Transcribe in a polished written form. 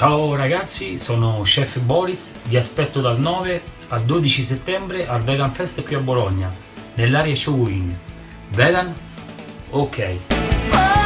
Ciao ragazzi, sono Chef Boris, vi aspetto dal 9 al 12 settembre al Vegan Fest qui a Bologna, nell'area showing. Vegan? Ok.